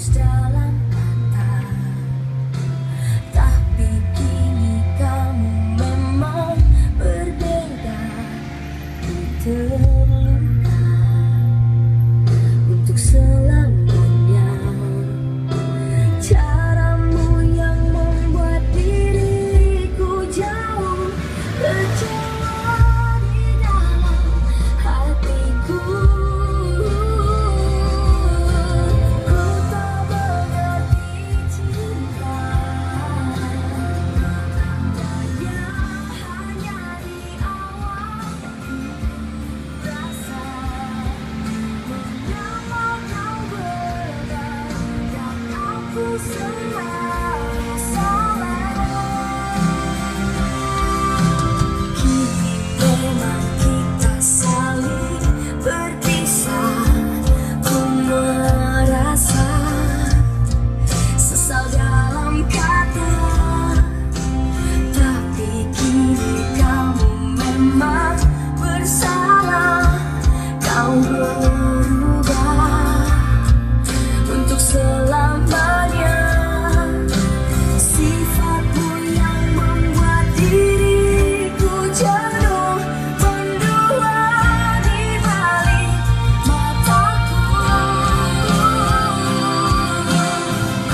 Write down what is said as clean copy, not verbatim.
tulus dalam mata. Tapi kini kamu memang berbeda. Ku terluka untuk selamanya. Caramu yang membuat diriku jauh kecewa di dalam hatiku. Ku tak mengerti cinta yang hanya di awal rasa. Mengapa kau berdandan aku sendiri?